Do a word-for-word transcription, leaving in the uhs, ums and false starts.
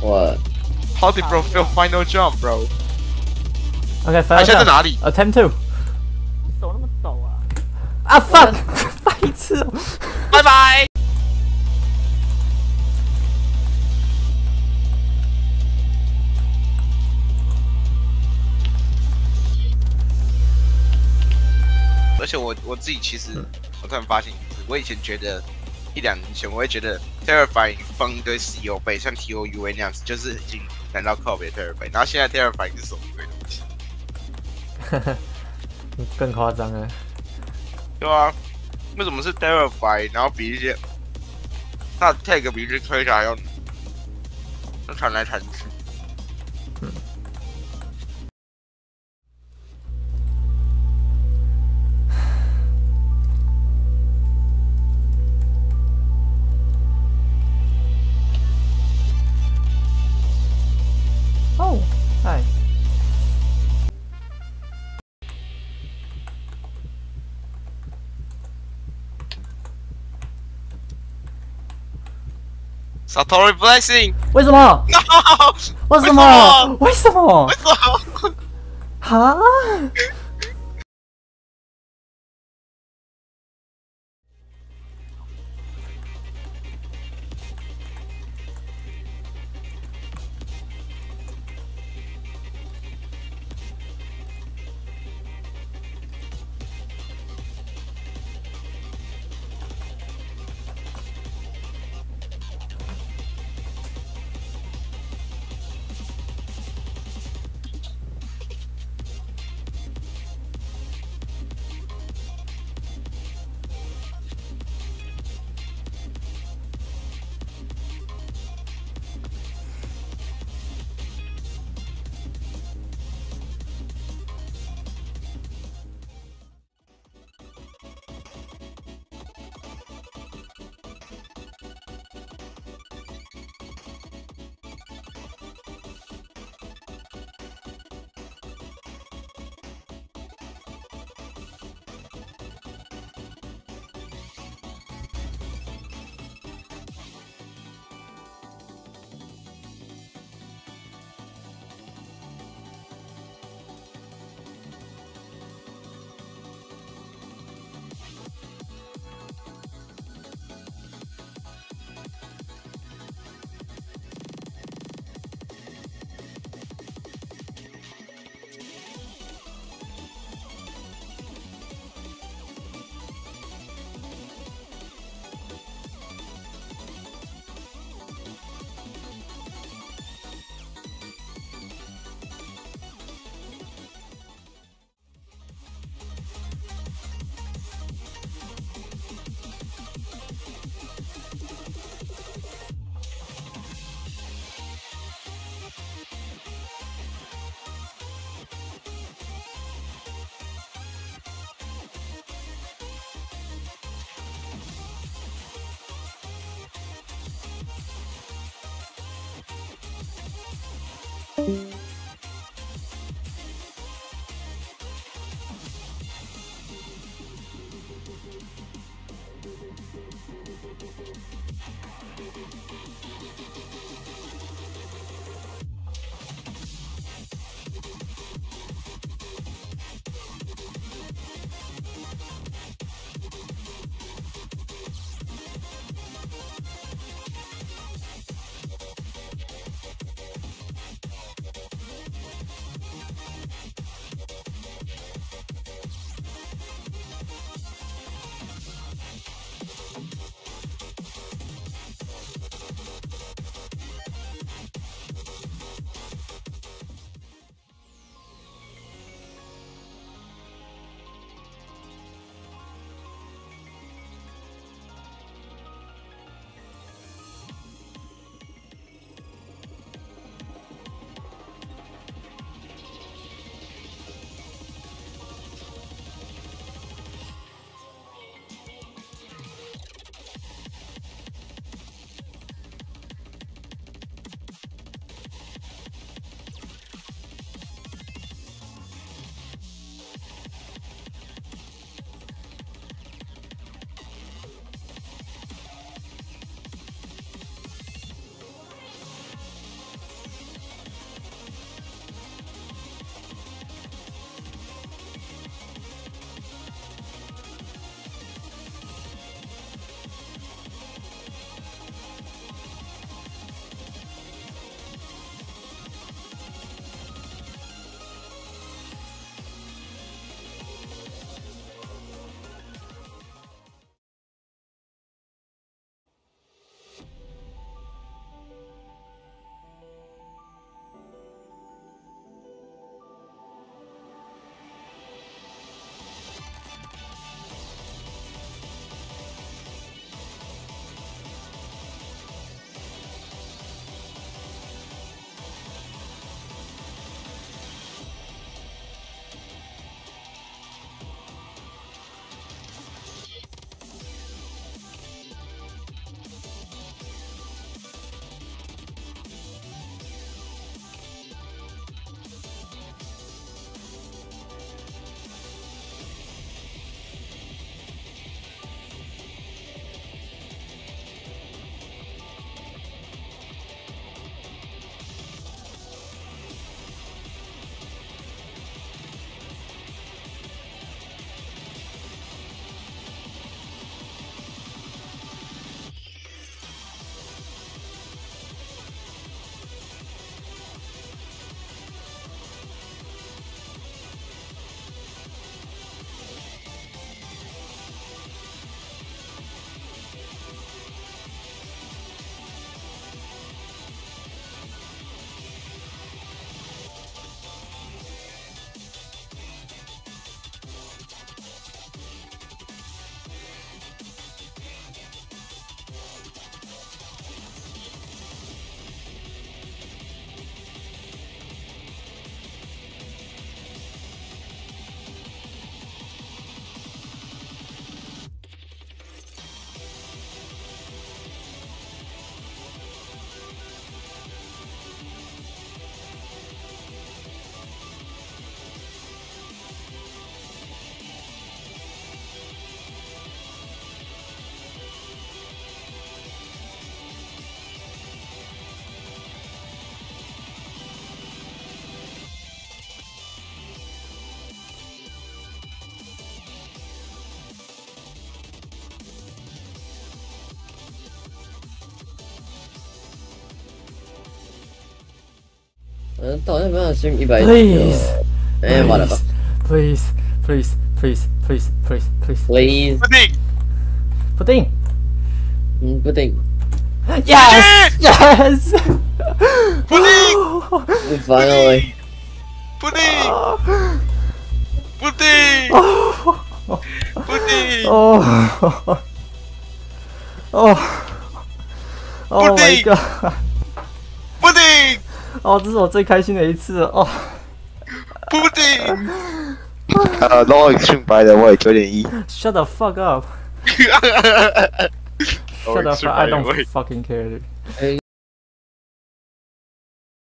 What? How did bro fail final jump, bro? OK， 他现在在哪里 ？Attempt two。 手那么抖啊！ 啊 fuck！ 白痴哦！ 拜拜。而且我我自己其实，我突然发现一次，我以前觉得一两年前，我会觉得 Terrifying 放一堆石油背，像 T O U A 那样子，就是已经难到靠北 Terrifying。然后现在 Terrifying 是什么鬼东西？ 更夸张了。 对啊，为什么是 Terrifying？ 然后比一些它的 tag 比一些推下还要要传来传去。 嗯。哦，嗨。 Satori Blessing， 为什么？ No！ 为什么？为什么？ 为什么？ 哈？ 嗯，到底要不要升一百？ Please， 哎，完了吧 Please Please Please Please Please Please ？Please， 不定， 不定。 嗯，不定。 Yes Yes。 不定， Finally， 不定，不定，不定。 哦。哦。Oh my god！ 不定， 哦，这是我最开心的一次了哦。 不定。 呃 ，low extreme by the way 九点一。 Shut the fuck up！ Shut the fuck! I don't fucking care.